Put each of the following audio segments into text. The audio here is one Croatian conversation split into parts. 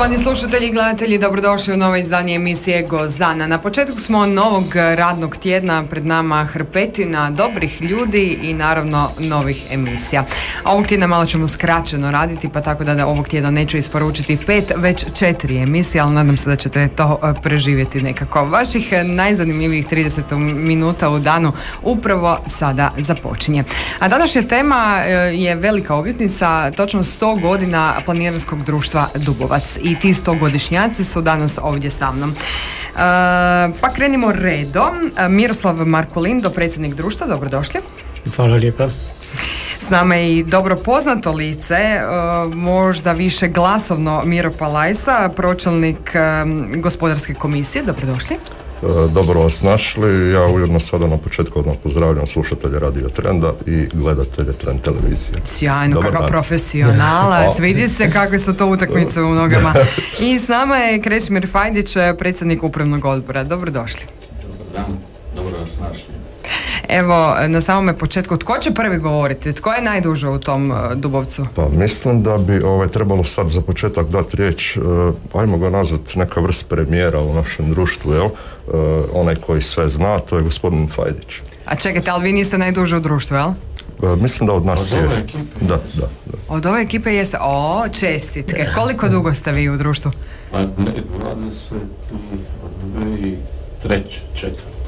Poštovani slušatelji i gledatelji, dobrodošli u novo izdanje emisije Gozdana. Na početku smo novog radnog tjedna, pred nama hrpetina dobrih ljudi i naravno novih emisija. Ovog tjedna malo ćemo skraćeno raditi, pa tako da ovog tjedna neću isporučiti 5, već 4 emisije, ali nadam se da ćete to preživjeti nekako. Vaših najzanimljivijih 30 minuta u danu upravo sada započinje. A današnja tema je velika obljetnica, točno 100 godina Planinarskog društva Dubovac. I ti 100-godišnjaci su danas ovdje sa mnom. Pa krenimo redom. Miroslav Markulin, dopredsjednik društva, dobrodošli. Hvala lijepa. S nama je i dobro poznato lice, možda više glasovno, Miro Palajsa, pročelnik gospodarske komisije, dobrodošli. Dobro vas našli. Ja ujedno sada na početku odmah pozdravljam slušatelje Radio Trenda i gledatelje Trend televizije. Sjajno, kakav profesionalac, vidi se kakve su to utakmice u nogama. I s nama je Krešimir Fajdić, predsjednik upravnog odbora. Dobrodošli. Dobar dan, dobro vas našli. Evo, na samome početku, tko će prvi govoriti? Tko je najduže u tom Dubovcu? Pa mislim da bi trebalo sad za početak dati riječ, ajmo ga nazvati neka vrst premijera u našem društvu, jel? Onaj koji sve zna, to je gospodin Fajdić. A čekajte, ali vi niste najduže u društvu, jel? Mislim da od nas je. Od ove ekipe? Da. Od ove ekipe jeste? O, čestitke. Koliko dugo ste vi u društvu? Pa ne, 23, 4.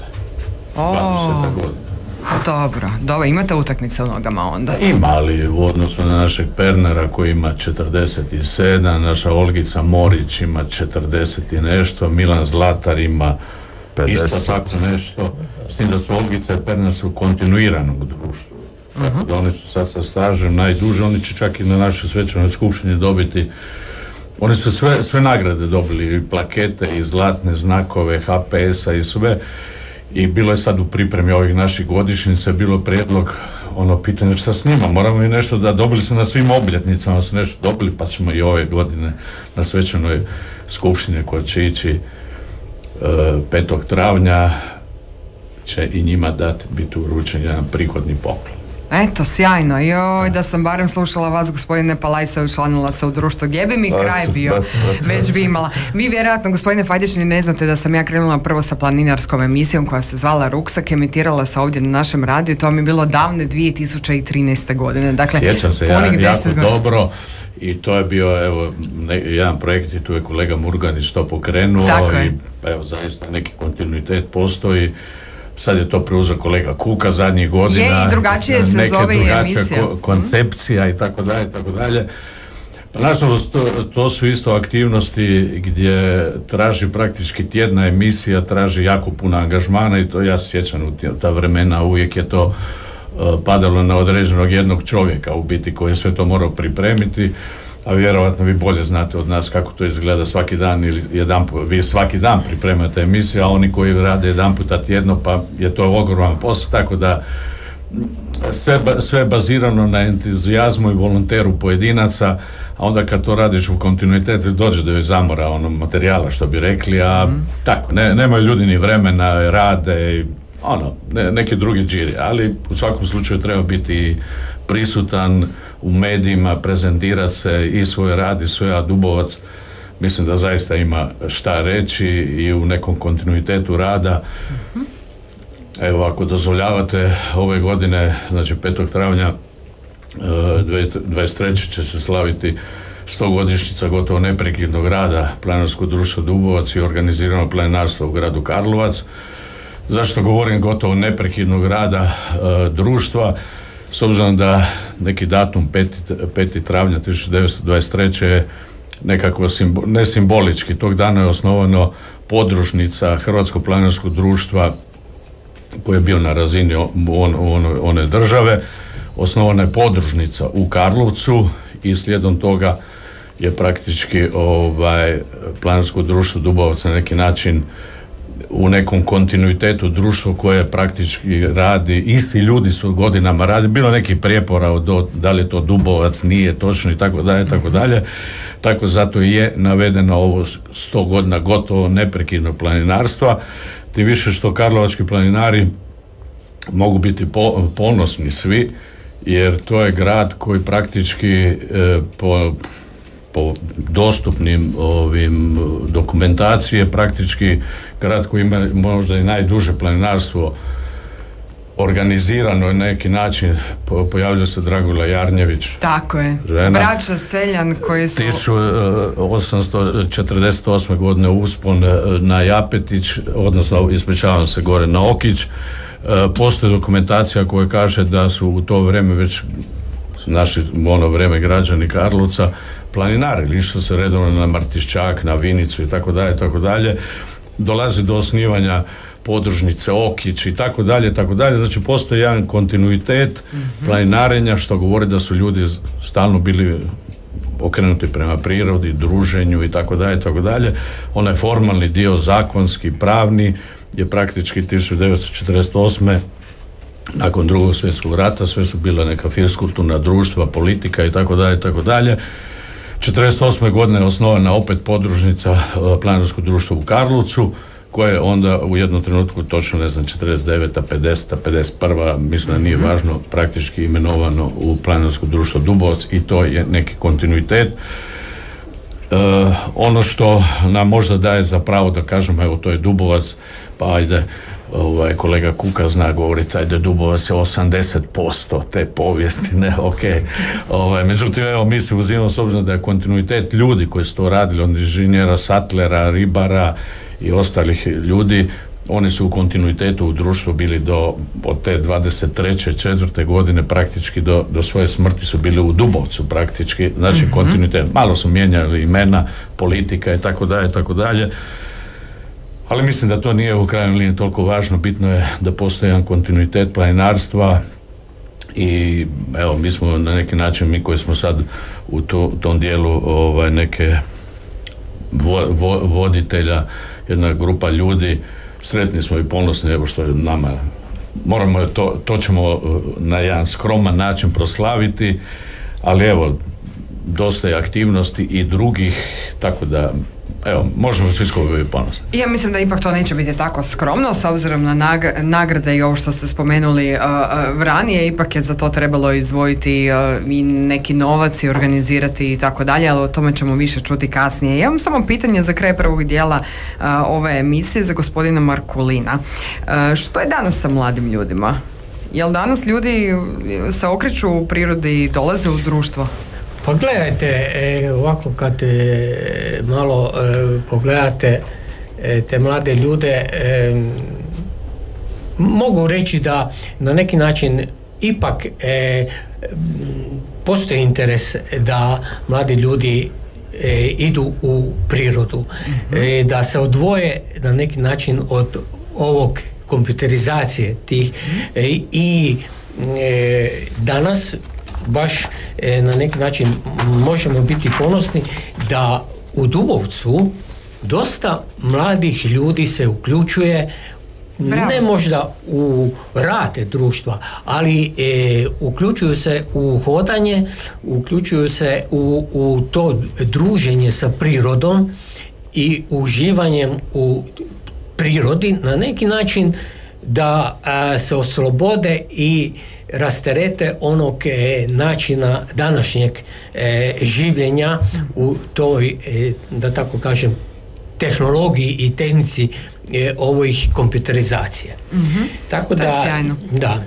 20 godina. Dobro, imate utakmice u nogama onda? Ima, ali u odnosu na našeg Pernera koji ima 47, naša Olgica Morić ima 40 i nešto, Milan Zlatar ima 50. Isto tako nešto, s tim da su Olgica i Perner su kontinuiranog društva. Tako da oni su sad sa stažem najduže, oni će čak i na našoj svečanoj skupštini dobiti. Oni su sve nagrade dobili, i plakete, i zlatne znakove, HPS-a i sve. I bilo je sad u pripremi ovih naših godišnjica, bilo prijedlog, pitanje šta s njima, moramo i nešto da dobili su na svim obljetnicama, su nešto dobili, pa ćemo i ove godine na svečanoj skupštini koja će ići 5. travnja će i njima dati biti uručen jedan prihodni poklon. Eto, sjajno. Joj, da sam barem slušala vas, gospodine Palajsa, i učlanila se u društvo. Gdje bi mi kraj bio? Već bi imala. Vi vjerojatno, gospodine Fajdić, ne znate da sam ja krenula prvo sa planinarskom emisijom koja se zvala Ruksak, emitirala se ovdje na našem radiju, to mi je bilo davne 2013. godine. Dakle, sjećam se jako dobro i to je bio, jedan projekt i tu je kolega Murganić to pokrenuo i zaista neki kontinuitet postoji. Sad je to preuzeo kolega Kuka zadnjih godina. Je, i drugačije se zove i emisija. Koncepcija i tako dalje. Pa nažalost, to su isto aktivnosti gdje traži praktički tjedna emisija, traži jako puno angažmana i to ja se sjećam u ta vremena, uvijek je to padalo na određenog jednog čovjeka u biti koji je sve to morao pripremiti. A vjerovatno vi bolje znate od nas kako to izgleda svaki dan ili vi svaki dan pripremate emisiju, a oni koji rade jedan puta tjedno pa je to ogroman posao, tako da sve bazirano na entuzijazmu i volonteru pojedinaca, a onda kad to radiš u kontinuitetu dođe do joj zamora materijala što bi rekli, a tako, nemaju ljudi ni vremena, rade i neki drugi džiri, ali u svakom slučaju treba biti prisutan u medijima, prezentirati se i svoj rad i sve, a Dubovac mislim da zaista ima šta reći i u nekom kontinuitetu rada. Evo, ako dozvoljavate, ove godine, znači 5. travnja 23. će se slaviti 100-godišnjica gotovo neprekidnog rada Planinarskog društva Dubovac i organizirano planinarstvo u gradu Karlovac. Zašto govorim gotovo neprekidnog rada društva? S obzirom da neki datum 5. travnja 1923. je nekako ne simbolički, tog dana je osnovano podružnica Hrvatskog planinarskog društva koji je bio na razini one države. Osnovana je podružnica u Karlovcu i slijedom toga je praktički Planinarsko društvo Dubovac na neki način u nekom kontinuitetu društvo koje praktički radi, isti ljudi su godinama radi, bilo nekih prijepora da li je to Dubovac, nije točno i tako dalje, tako zato je navedeno ovo 100 godina gotovo neprekidnog planinarstva, tim više što karlovački planinari mogu biti ponosni svi, jer to je grad koji praktički po po dostupnim ovim dokumentacije, praktički grad koji ima možda i najduže planinarstvo organizirano je na neki način, pojavlja se Dragula Jarnjević. Tako je, žena, braća Seljan koji su 1848. godine uspon na Japetić, odnosno ispričavam se gore na Okić. Postoji dokumentacija koja kaže da su u to vrijeme već naši ono vrijeme građani Karlovca planinarili, išlo se redovno na Martišćak, na Vinicu i tako dalje. Dolazi do osnivanja podružnice Okić i tako dalje. Znači postoji jedan kontinuitet planinarenja, što govori da su ljudi stalno bili okrenuti prema prirodi, druženju i tako dalje. Onaj formalni dio, zakonski, pravni, je praktički 1948. nakon Drugog svjetskog rata, sve su bila neka fiskulturna društva, politika i tako dalje. 1948. godine je osnovana opet podružnica Planinarsko društvo u Karlovcu, koje je onda u jednom trenutku, točno ne znam, 49. 50. 51. mislim da nije važno, praktički imenovano u Planinarsko društvo Dubovac, i to je neki kontinuitet. Ono što nam možda daje za pravo da kažemo, evo to je Dubovac, pa ajde, kolega Kuka zna govoriti, ajde Dubovac je 80% te povijesti, ne, međutim, evo, mi se uzimamo s obzirom da je kontinuitet ljudi koji su to radili, od inženjera, satlera, ribara i ostalih ljudi, oni su u kontinuitetu u društvu bili od te 23. 4. godine praktički do svoje smrti su bili u Dubovcu praktički, znači kontinuitet. Malo su mijenjali imena, politika i tako dalje. Ali mislim da to nije u krajnjoj liniji toliko važno, bitno je da postoji jedan kontinuitet planinarstva i evo, mi smo na neki način, mi koji smo sad u tom dijelu neke voditelja, jedna grupa ljudi, sretni smo i ponosni, evo što je nama, moramo to ćemo na jedan skroman način proslaviti, ali evo, dosta je aktivnosti i drugih, tako da evo, možemo svi skupa biti ponosni. Ja mislim da ipak to neće biti tako skromno, s obzirom na nagrade i ovo što ste spomenuli ranije, ipak je za to trebalo izdvojiti i neki novac i organizirati i tako dalje, ali o tome ćemo više čuti kasnije. Ja imam samo pitanje za kraj prvog dijela ove emisije za gospodina Markulina. Što je danas sa mladim ljudima? Jel danas ljudi se okreću u prirodi i dolaze u društvo? Pa gledajte, ovako kad malo pogledate te mlade ljude, mogu reći da na neki način ipak postoji interes da mladi ljudi idu u prirodu, da se odvoje na neki način od ovog kompjuterizacije tih i danas baš na neki način možemo biti ponosni da u Dubovcu dosta mladih ljudi se uključuje. Bravo. Ne možda u rad društva, ali uključuju se u hodanje, uključuju se u to druženje sa prirodom i uživanjem u prirodi na neki način da se oslobode i rasterete onog načina današnjeg življenja u toj, da tako kažem, tehnologiji i tehnici ovih kompjuterizacije. Tako da, da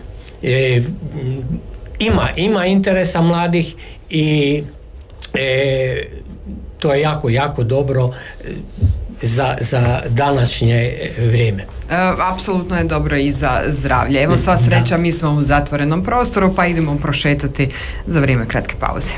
ima interesa mladih i to je jako dobro za današnje vrijeme. Apsolutno je dobro i za zdravlje. Evo, sva sreća, mi smo u zatvorenom prostoru, pa idemo prošetati za vrijeme kratke pauze.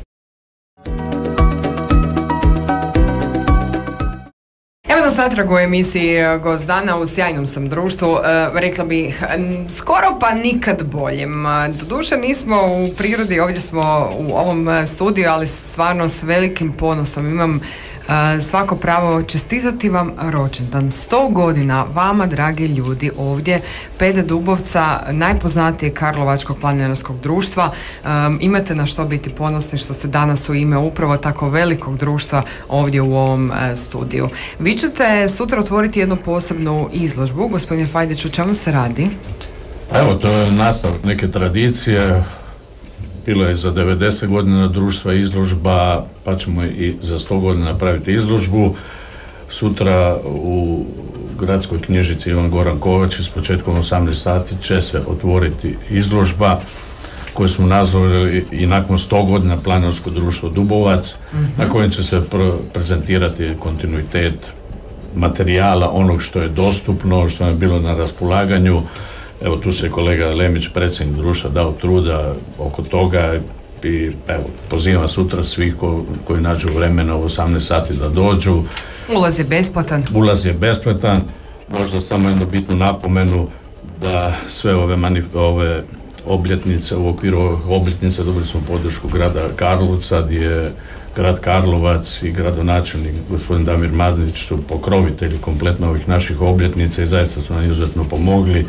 Evo nas natrag u emisiji Gost dana, u sjajnom sam društvu, rekla bih skoro pa nikad boljem. Doduše nismo u prirodi, ovdje smo u ovom studiju, ali stvarno s velikim ponosom imam svako pravo čestitati vam rođendan. 100 godina vama, dragi ljudi, ovdje Pede Dubovca, najpoznatijeg karlovačkog planinarskog društva. Imate na što biti ponosni što ste danas u ime upravo tako velikog društva ovdje u ovom studiju. Vi ćete sutra otvoriti jednu posebnu izložbu. Gospodine Fajdić, o čemu se radi? Evo, to je nastavak neke tradicije. bilo je za 90 godina društva izložba, pa ćemo i za 100 godina napraviti izložbu. Sutra u gradskoj knjižnici Ivan Goran Kovač s početkom 18 sati će se otvoriti izložba koju smo nazvali i nakon 100 godina Planinarsko društvo Dubovac, na kojem će se prezentirati kontinuitet materijala, onog što je dostupno, što je bilo na raspolaganju. Evo, tu se kolega Lemić, predsjednik društva, dao truda oko toga i evo, pozivam sutra svih koji nađu vremena u 18 sati da dođu. Ulaz je besplatan. Ulaz je besplatan. Možda samo jednu bitnu napomenu da sve ove obljetnice, u okviru obljetnice dobili smo podršku grada Karlovca, gdje je grad Karlovac i gradonačelnik gospodin Damir Madnić su pokrovitelji kompletno ovih naših obljetnica i zaista su nam izuzetno pomogli.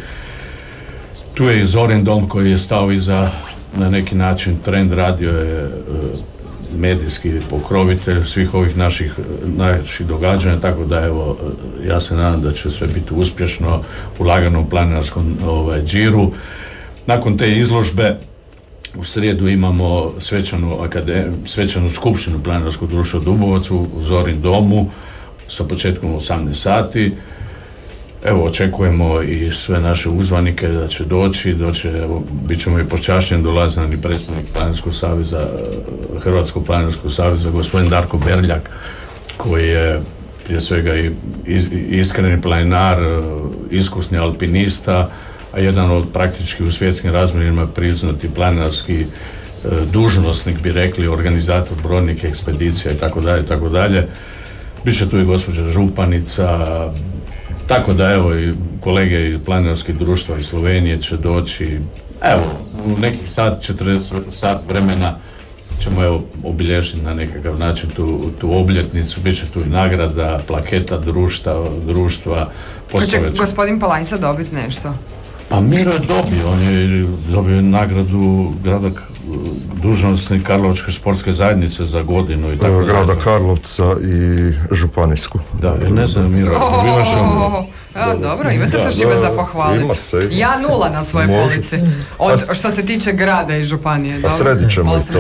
Tu je i Zorin dom koji je stao iza, na neki način Trend radio je medijski pokrovitelj svih ovih naših događanja, tako da evo, ja se nadam da će sve biti uspješno u laganom planinarskom džiru. Nakon te izložbe u srijedu imamo svečanu skupštinu Planinarskog društva Dubovac u Zorin domu sa početkom 18 sati. Evo, očekujemo i sve naše uzvanike da će doći, evo, bit ćemo i počašćeni, dolazi nam i predsjednik Planinarskog saveza, Hrvatskog planinarskog saveza, gospodin Darko Berljak, koji je prije svega i iskreni planinar, iskusni alpinista, a jedan od praktički u svjetskim razmjerima priznati planinarski dužnosnik, bi rekli, organizator brojnih ekspedicija i tako dalje. Biće tu i gospođa županica, tako da evo i kolege iz planinarskih društva iz Slovenije će doći. Evo, u nekih 40 sat vremena ćemo evo obilježiti na nekakav način tu obljetnicu. Biće tu i nagrada, plaketa društva. Će gospodin Palajsa dobiti nešto? Pa Miro je dobio, on je dobio nagradu dužnosnik Karlovačke sportske zajednice za godinu i tako grada Karlovca i županijsku. Da, ne znam, Miro, dobivaš dobro, imate se čime za pohvaliti. Ima se. Ja 0 na svoje polici. Što se tiče grada i županije. A sredit ćemo i to.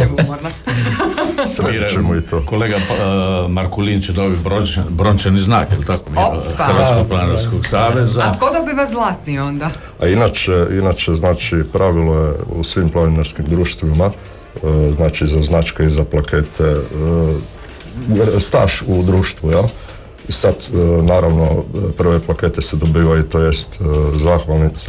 Sredit ćemo i to. Kolega Markulin će dobiti brončani znak, je li tako? Hrvatskog planinarskog saveza. A tko dobiva zlatni onda? A inače, znači, pravilo je u svim planinarskim društvima, znači za značke i za plakete, staž u društvu, ja? I sad, naravno, prve plakete se dobivaju, to jest zahvalnice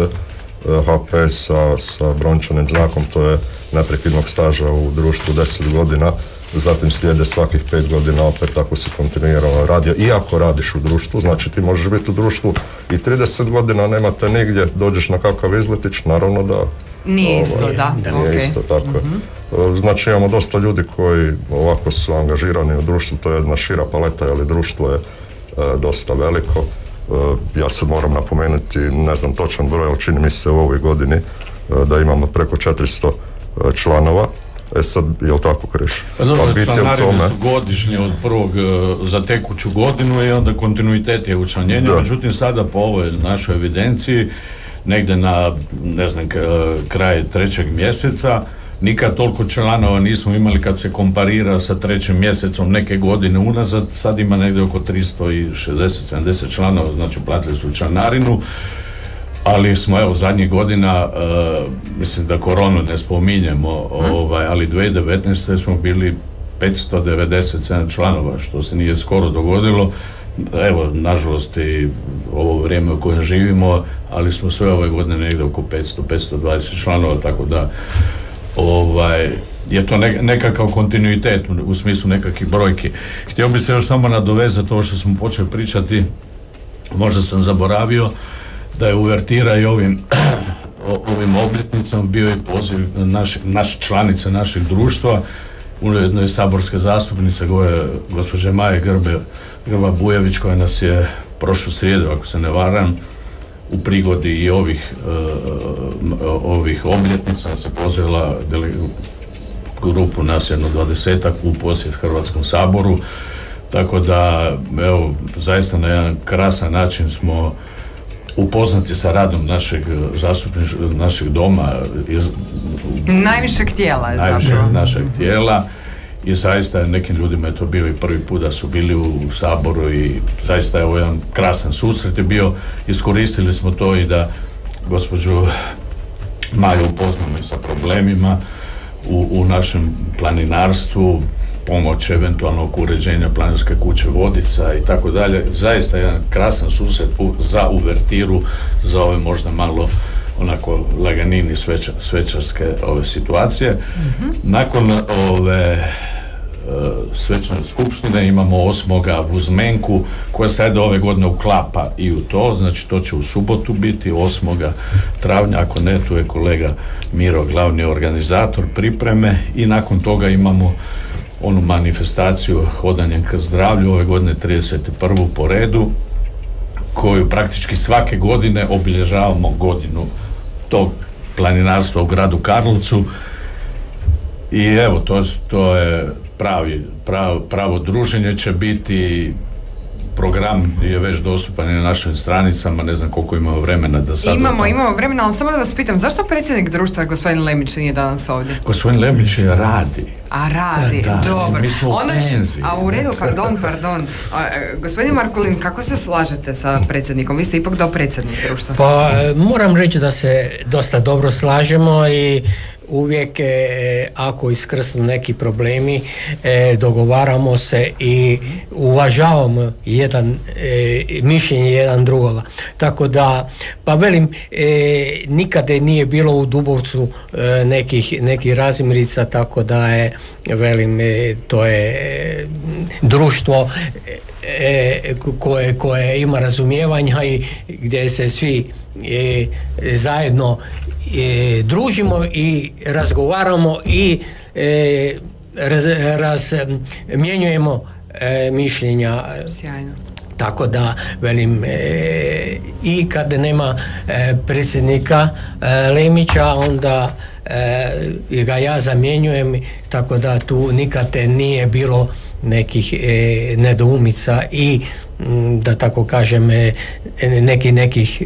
HPS-a sa brončanim znakom, to je neprekidnog staža u društvu 10 godina, zatim slijede svakih 5 godina opet ako si kontinuirano radio, iako radiš u društvu, znači ti možeš biti u društvu i 30 godina, nema te nigdje, dođeš na kakav izletić, naravno da... Nije isto, da. Nije isto, tako je. Znači imamo dosta ljudi koji ovako su angažirani u društvu, to je jedna šira paleta, ali društvo je dosta veliko. Ja se moram napomenuti, ne znam točan broj, ali čini mi se u ovoj godini da imamo preko 400 članova. Sad, je li tako, Kriš? Pa dobro, članarine su godišnje od prvog za tekuću godinu i onda kontinuitet je učlanjenje, međutim sada po ovoj našoj evidenciji negdje na, ne znam, kraj 3. mjeseca nikad toliko članova nismo imali kad se komparira sa 3. mjesecom neke godine unazad, sad ima negdje oko 360-70 članova, znači platili su članarinu, ali smo evo zadnjih godina, mislim da koronu ne spominjemo, ali 2019. smo bili 597 članova, što se nije skoro dogodilo. Evo, nažalost i ovo vrijeme u kojem živimo, ali smo sve ove godine negdje oko 500-520 članova, tako da je to nekakav kontinuitet u smislu nekakvih brojki. Htio bi se još samo nadovezati ovo što smo počeli pričati, možda sam zaboravio, da je uvertira i ovim obljetnicama bio i poziv naše članice našeg društva, ujedno je saborska zastupnica gospođa Maja Grba Bujević, koja nas je prošlu srijedu, ako se ne varam, u prigodi i ovih obljetnica se pozvala grupu nas jedno 20-ak u posjet Hrvatskom saboru, tako da evo zaista na jedan krasan način smo upoznati sa radom našeg doma, najvišeg tijela je zapravo. Našeg tijela, i zaista nekim ljudima je to bio i prvi put da su bili u Saboru i zaista je ovo jedan krasan susret je bio. Iskoristili smo to i da gospođu Maju upoznamo i sa problemima u našem planinarstvu, pomoć eventualnog uređenja planinarske kuće Vodica i tako dalje. Zaista jedan krasan susret za uvertiru, za ove možda malo onako laganini svečarske ove situacije. Nakon ove svečane skupštine imamo 8. Vuzmenku koja sad ove godine uklapa i u to, znači to će u subotu biti 8. travnja, ako ne, tu je kolega Miro, glavni organizator pripreme, i nakon toga imamo onu manifestaciju Hodanjem ka zdravlju, ove godine 31. po redu, koju praktički svake godine obilježavamo godinu tog planinarstva u gradu Karlovcu. I evo, to je pravo druženje, će biti program je već dostupan na našim stranicama, ne znam koliko imamo vremena da sad... Imamo vremena, ali samo da vas pitam, zašto predsjednik društva, gospodin Lemić, nije danas ovdje? Gospodin Lemić radi. A radi, da, dobro. Mi smo u penziji. A u redu, pardon. Gospodin Markulin, kako se slažete sa predsjednikom? Vi ste ipak dopredsjednik društva. Pa moram reći da se dosta dobro slažemo i uvijek ako iskrsnu neki problemi dogovaramo se i uvažavamo mišljenje jedan drugoga. Tako da, pa velim, nikada nije bilo u Dubovcu nekih razmirica, tako da je, velim, to je društvo koje ima razumijevanja i gdje se svi zajedno družimo i razgovaramo i razmjenjujemo mišljenja. Sjajno. Tako da, velim, i kad nema predsjednika Lemića, onda ga ja zamjenjujem, tako da tu nikad nije bilo nekih nedoumica i, da tako kažem, nekih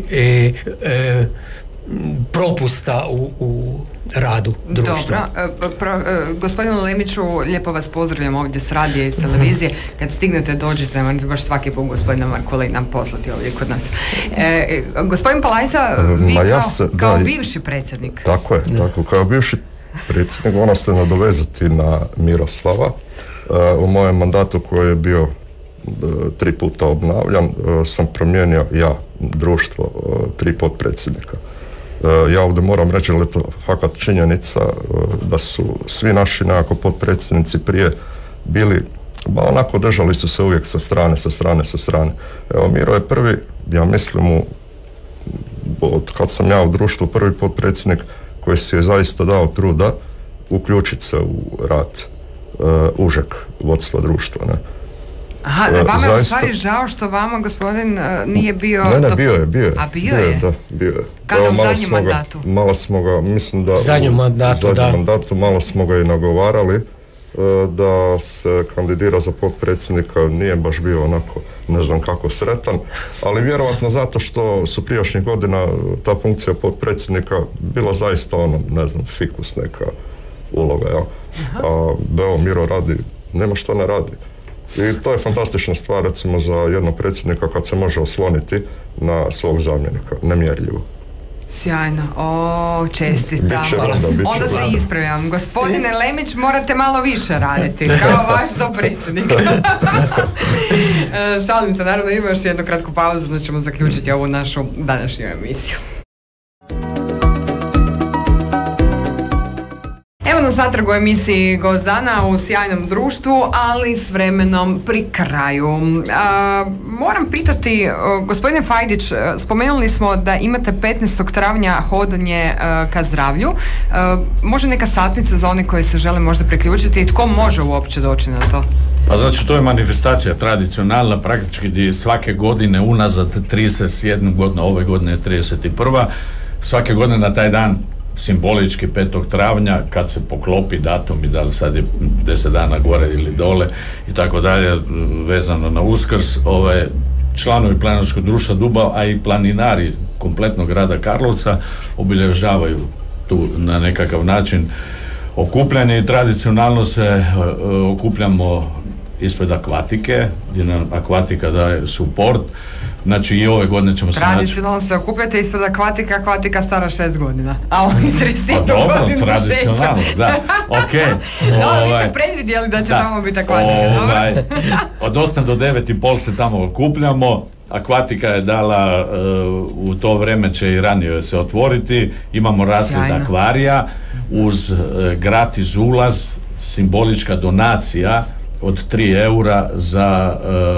propusta u radu društva. Dobro, gospodinu Lemiću, lijepo vas pozdravljam ovdje s radija i s televizije. Kad stignete, dođite, morate baš svaki put gospodina Markulina poslati ovdje kod nas. Gospodin Palajza, vi kao bivši predsjednik. Tako je, kao bivši predsjednik, ono se nadovezati na Miroslava. U mojem mandatu koji je bio 3 puta obnavljan, sam promijenio društvo 3 potpredsjednika. Ja ovdje moram reći, ali to fakat činjenica da su svi naši nekako potpredsjednici prije bili, onako držali su se uvijek sa strane. Evo, Miro je prvi, ja mislim, od kad sam ja u društvu, prvi potpredsjednik koji si je zaista dao truda uključiti se u rad užeg vodstva društva, ne. Aha, vama je u stvari žao što vama gospodin nije bio... Ne, bio je. A bio je? Da, bio je. Kada u zadnjem mandatu? Malo smo ga, mislim da... Zadnjem mandatu, malo smo ga i nagovarali da se kandidira za potpredsjednika, nije baš bio onako, ne znam kako sretan, ali vjerojatno zato što su prijašnjih godina ta funkcija potpredsjednika bila zaista ne znam, fikus neka uloga, ja. A Beo Miro radi, nema što ne radi. I to je fantastična stvar, recimo, za jednog predsjednika kad se može osloniti na svog zamjenika, nemjerljivo. Sjajno, čestitam. Onda se ispravljam. Gospodine Lemić, morate malo više raditi, kao vaš dopredsjednik. Šalim se, naravno, ima još jednu kratku pauzu, da ćemo zaključiti ovu našu današnju emisiju. Evo nas natrag u emisiji Gost dana u sjajnom društvu, ali s vremenom pri kraju. Moram pitati, gospodine Fajdić, spomenuli smo da imate 15. travnja hodanje ka zdravlju. Može neka satnica za one koji se žele možda priključiti i tko može uopće doći na to? Pa znači, to je manifestacija tradicionalna, praktički gdje svake godine unazad 31 godina, ove godine je 31. Svake godine na taj dan, simbolički 5. travnja, kad se poklopi datum i da li sad je 10 dana gore ili dole i tako dalje, vezano na Uskrs, članovi Planinarskog društva Dubav, a i planinari kompletnog grada Karlovca obilježavaju tu na nekakav način okupljanje i tradicionalno se okupljamo ispred akvatike, gdje nam akvatika daje suport. Znači i ove godine ćemo se naći... Tradicionalno se okupljate ispred akvatika stara 6 godina, a oni 31 godinu tradicionalno, da, ok. No, vi ste predvidjeli da će tamo biti akvatika, dobro? Od 8 do 9:30 se tamo okupljamo. Akvatika je dala, u to vrijeme će i ranije se otvoriti, imamo razgled akvarija uz gratis ulaz, simbolička donacija od 3 eura za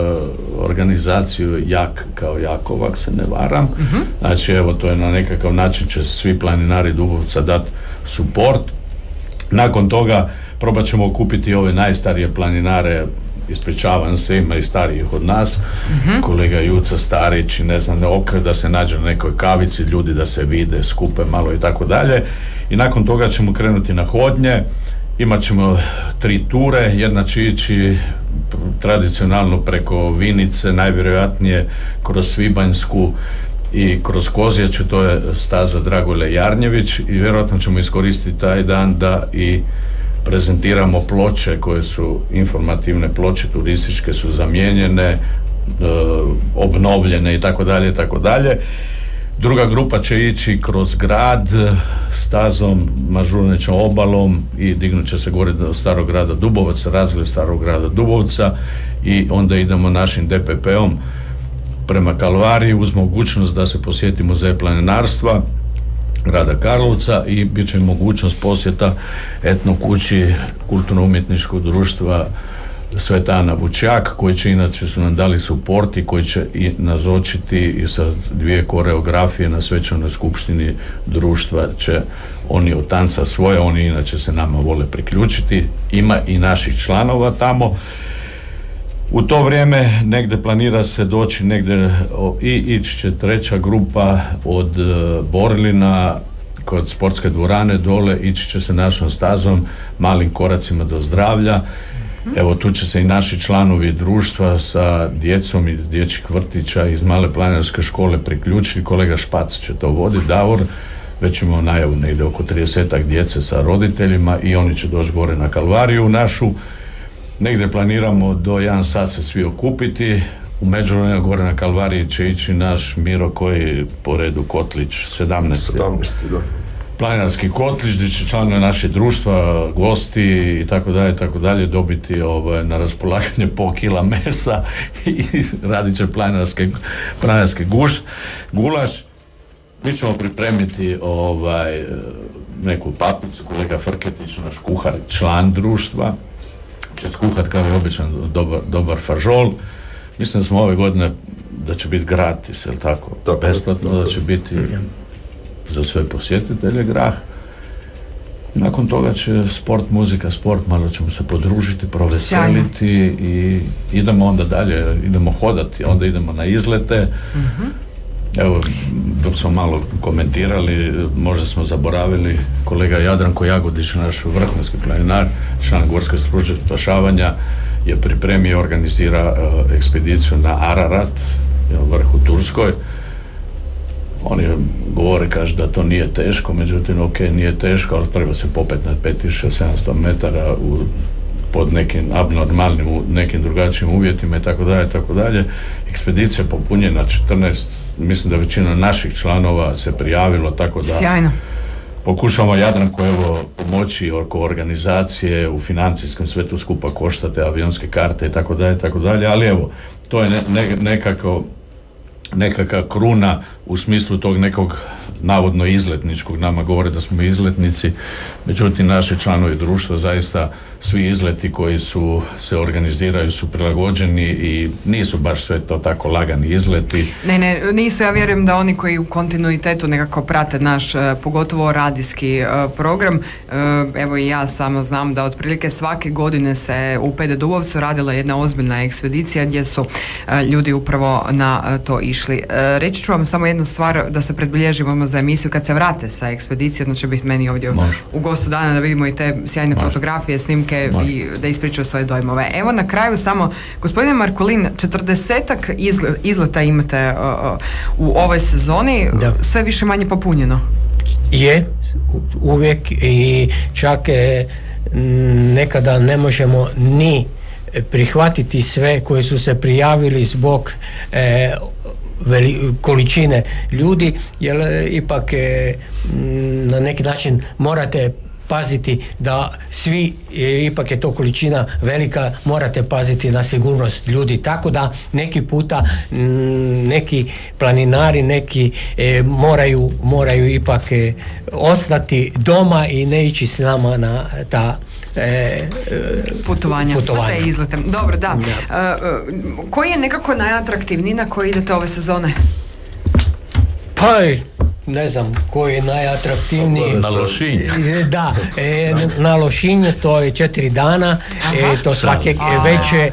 organizaciju Jak kao Jakova, ako se ne varam. Znači evo, to je na nekakav način će svi planinari Dubovca dati suport. Nakon toga probat ćemo okupiti ove najstarije planinare, ispričavam se, ima i starijih od nas, kolega Juca Starić i ne znam, da se nađe na nekoj kavici, ljudi da se vide, skupe malo i tako dalje. I nakon toga ćemo krenuti na hodnje, imat ćemo 3 ture, jedna će ići tradicionalno preko Vinice, najvjerojatnije kroz Svibanjsku i kroz Kozjaču, to je staza Dragole Jarnjević, i vjerojatno ćemo iskoristiti taj dan da i prezentiramo ploče koje su informativne ploče, turističke su zamijenjene, obnovljene i tako dalje i tako dalje. Druga grupa će ići kroz grad stazom Mažuranićom obalom i dignut će se gore do starog grada Dubovca, razgled starog grada Dubovca, i onda idemo našim DPP-om prema Kalvariji uz mogućnost da se posjeti muzej planinarstva grada Karlovca i bit će mogućnost posjeta etno kući kulturno-umjetničkog društva Sveta Ana Vučjak, koji će inače su nam dali suport i koji će i nazočiti i sa 2 koreografije na svečanoj skupštini društva će oni od tanca svoje, oni inače se nama vole priključiti, ima i naših članova tamo. U to vrijeme negdje planira se doći negdje i ići će 3. grupa od Borlina kod sportske dvorane dole, ići će se našom stazom malim koracima do zdravlja. Evo, tu će se i naši članovi društva sa djecom iz dječjih vrtića iz male planinarske škole priključiti. Kolega Špac će to voditi, Davor, već imamo najavu negdje oko 30-ak djece sa roditeljima i oni će doći gore na Kalvariju našu. Negdje planiramo do 1 sat se svi okupiti. U međuvremenu gore na Kalvariji će ići naš Miro, koji po redu Kotlić, 17. Da. Planinarski Kotlić, gdje će članovi naših društva, gosti i tako dalje dobiti na raspolaganje po kila mesa i radit će planinarski gulaš. Mi ćemo pripremiti neku papicu, kolega Frketić, naš kuhar, član društva, će skuhat kao i običan dobar fažol. Mislim da smo ove godine da će biti gratis, jel tako? Besplatno, da će biti za sve posjetitelje grah. Nakon toga će sport, muzika, sport, malo ćemo se podružiti, proveseliti i idemo onda dalje, idemo hodati, onda idemo na izlete. Evo, dok smo malo komentirali, možda smo zaboravili, kolega Jadranko Jagodić, naš vrhunski planinar, član Gorske službe spašavanja, je pripremio i organizira ekspediciju na Ararat, vrh u Turskoj. Oni govore, kaže da to nije teško, međutim, ok, nije teško, ali treba se popeti na 5700 metara pod nekim abnormalnim, nekim drugačijim uvjetima i tako dalje. Ekspedicija popunjena 14, mislim da većina naših članova se prijavilo, tako da sjajno. Pokušamo Jadranko pomoći oko organizacije, u financijskom sve tu skupa koštate, avionske karte i tako dalje, ali evo, to je nekakva kruna u smislu tog nekog navodno izletničkog, nama govore da smo izletnici, međutim naši članovi društva zaista svi izleti koji se organiziraju su prilagođeni i nisu baš sve to tako lagani izleti. Ne, nisu, ja vjerujem da oni koji u kontinuitetu nekako prate naš, pogotovo radijski program, evo i ja samo znam da otprilike svake godine se u PD Dubovcu radila jedna ozbiljna ekspedicija gdje su ljudi upravo na to išli. Reći ću vam samo jednu stvar da se predbilježimo za emisiju kad se vrate sa ekspedicije, onda će biti meni ovdje u gostu dana da vidimo i te sjajne fotografije, snimke prilike i da ispričaju svoje dojmove. Evo na kraju samo, gospodine Markulin, 40-ak izleta imate u ovoj sezoni, sve više manje popunjeno. Je, uvijek, i čak nekada ne možemo ni prihvatiti sve koji su se prijavili zbog količine ljudi, jer ipak na neki način morate paziti da svi, ipak je to količina velika, morate paziti na sigurnost ljudi, tako da neki puta neki planinari, neki moraju ipak ostati doma i ne ići s nama na ta putovanja. Te izlete. Dobro, da. Koji je nekako najatraktivniji na koji idete ove sezone? Pa, ne znam koji je najatraktivniji. Na Lošinj. Da, na Lošinj, to je 4 dana, to svake već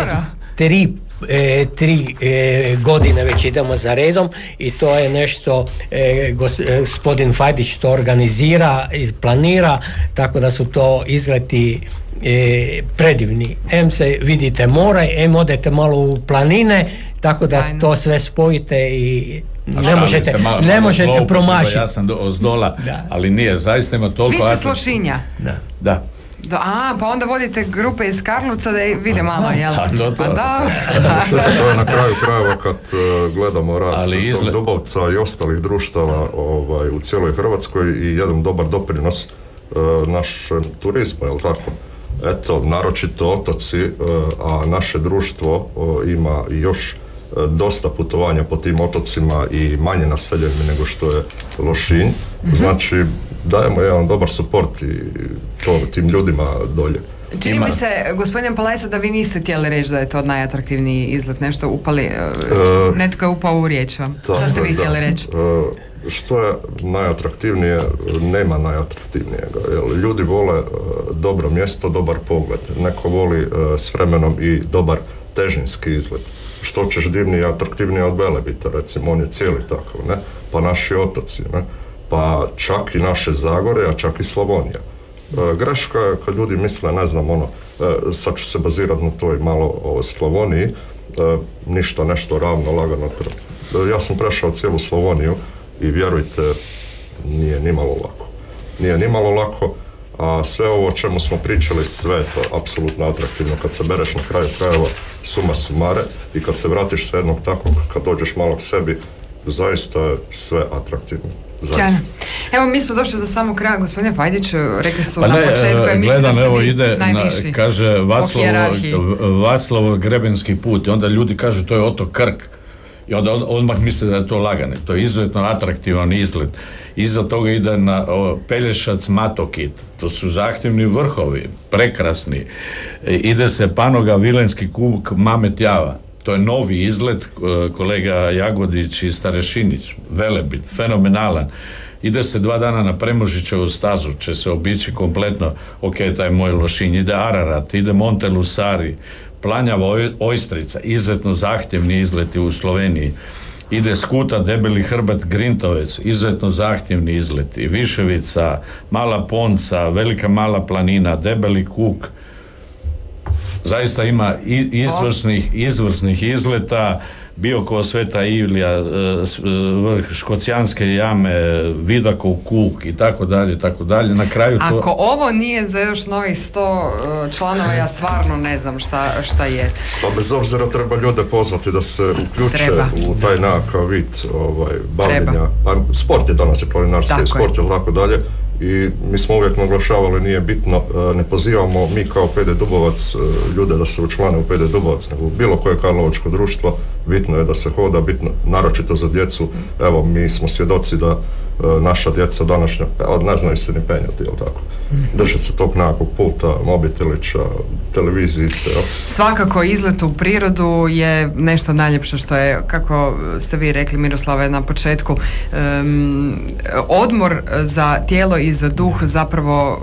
3 godine već idemo za redom i to je nešto gospodin Fajdić to organizira i planira, tako da su to izleti predivni. Se vidite more, odete malo u planine, tako da to sve spojite i ne možete promašiti. Ja sam zdola, ali nije, zaista ima toliko... Vi ste s Lošinja? Da. Pa onda vodite grupe iz Karlovca da vide malo, jel? Pa da. To je na kraju krajeva kad gledamo rad tog Dubovca i ostalih društava u cijeloj Hrvatskoj i jedan dobar doprinos našem turizmu, jel tako? Eto, naročito otoci, a naše društvo ima još dosta putovanja po tim otocima i manje naseljeni nego što je Lošinj. Znači, dajemo jedan dobar suport i tim ljudima dolje. Čini mi se, gospodine Palajsa, da vi niste htjeli reći da je to najatraktivniji izlet, nešto upali, netko je upao u riječ vam. Šta ste vi htjeli reći? Što je najatraktivnije, nema najatraktivnijega. Ljudi vole dobro mjesto, dobar pogled. Neko voli s vremenom i dobar težinski izlet. Što ćeš divnije i atraktivnije od Velebita, recimo, on je cijeli takav, ne? Pa naši otoci, ne? Pa čak i naše Zagore, a čak i Slavonija. Greška je kad ljudi misle, ne znam, sad ću se bazirati na toj malo o Slavoniji, ništa, nešto ravno, lagano. Ja sam prešao cijelu Slavoniju i vjerujte, nije ni malo lako, a sve ovo o čemu smo pričali, sve je to apsolutno atraktivno. Kad se bereš na kraju krajeva suma sumare i kad se vratiš sa jednog takvog, kad dođeš malo k sebi, zaista je sve atraktivno. Evo, mi smo došli do samog kraja, gospodine Fajdić, rekli su na početku emisije da ste vi najviši. Kaže Vaclav Grebenski put i onda ljudi kažu to je otok Krk. I onda odmah misle da je to lagane. To je izuzetno atraktivan izlet. Iza toga ide na Pelješac Matokit. To su zahtjevni vrhovi, prekrasni. Ide se Panoga Vilenski kuk Mamet Java. To je novi izlet, kolega Jagodić i Starešinić. Velebit, fenomenalan. Ide se 2 dana na Premožićevu stazu, će se obići kompletno, taj moj Lošinj. Ide Ararat, ide Monte Lusari, Planjava Ojstrica, izuzetno zahtjevni izleti u Sloveniji. Ide Skuta, Debeli Hrbet, Grintovec, izuzetno zahtjevni izleti. Viševica, Mala Ponca, Velika Mala Planina, Debeli Kuk. Zaista ima izvrsnih izleta, Biokovo Sveta Ivlija, vrh Škocijanske jame, Vidakov kuk i tako dalje. Na kraju to... Ako ovo nije za još novih 100 članova, ja stvarno ne znam šta je. Pa bez obzira treba ljude pozvati da se uključe u taj nekakav vid bavljenja. Pa sport je danas, je planinarski sport ili tako dalje. I mi smo uvijek naglašavali, nije bitno, ne pozivamo mi kao PD Dubovac ljude da se učlane u PD Dubovac, nego bilo koje karlovačko društvo, bitno je da se hoda, bitno, naročito za djecu. Evo, mi smo svjedoci da naša djeca današnja, ne znaju se ni penjati, jel tako? Drže se tog nekakvog pulta, mobitelića, televizijice. Svakako izlet u prirodu je nešto najljepše što je, kako ste vi rekli, Miroslave, na početku, odmor za tijelo i za duh zapravo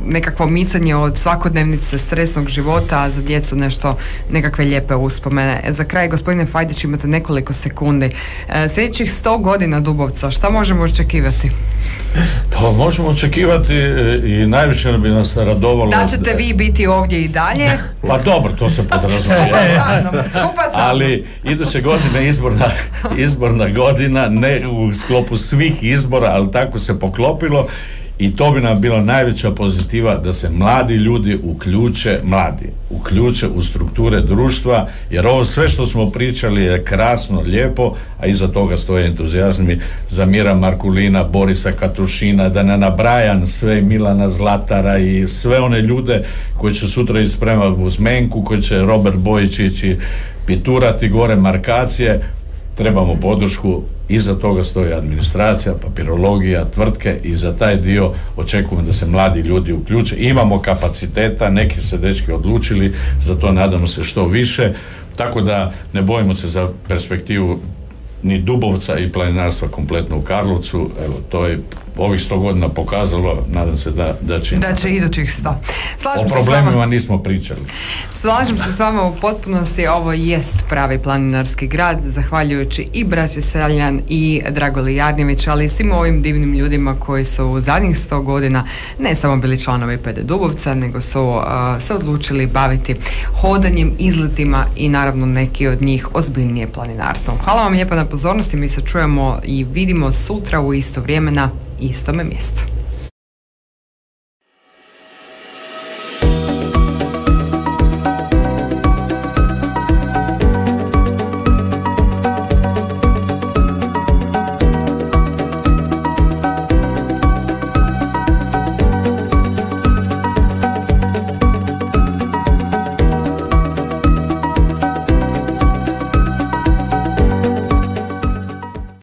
nekakvo micanje od svakodnevnice stresnog života, a za djecu nekakve lijepe uspomene. Za kraj, gospodine Fajdić, imate nekoliko sekundi. Sljedećih 100 godina Dubovca, šta možemo očekivati? Pa možemo očekivati i najviše bi nas radovalo... Da ćete vi biti ovdje i dalje? Pa dobro, to se podrazumijeva. Skupa sa mnom. Ali iduće godine izborna godina, ne u sklopu svih izbora, ali tako se poklopilo i to bi nam bila najveća pozitiva da se mladi ljudi uključe u strukture društva, jer ovo sve što smo pričali je krasno, lijepo, a iza toga stoje entuzijazmi za Mira Markulina, Borisa Katušina, da ne nabrajam sve, Milana Zlatara i sve one ljude koji će sutra ići prema Guzmenku, koji će Robert Bojić ići piturati gore markacije. Trebamo podršku, iza toga stoji administracija, papirologija, tvrtke i za taj dio očekujemo da se mladi ljudi uključe. Imamo kapaciteta, neki se dečki odlučili, za to nadamo se što više, tako da ne bojimo se za perspektivu ni Dubovca i planinarstva kompletno u Karlovcu. Evo, to je ovih 100 godina pokazalo, nadam se da će idućih 100. O problemima nismo pričali. Slažem se s vama u potpunosti, ovo jest pravi planinarski grad, zahvaljujući i braći Seljan i Dragoli Jarnjević, ali i svim ovim divnim ljudima koji su u zadnjih 100 godina ne samo bili članovi PD Dubovca, nego su se odlučili baviti hodanjem, izletima i naravno neki od njih ozbiljnije planinarstvom. Hvala vam lijepa na pozornosti, mi se čujemo i vidimo sutra u isto vrijeme na istome mjestu.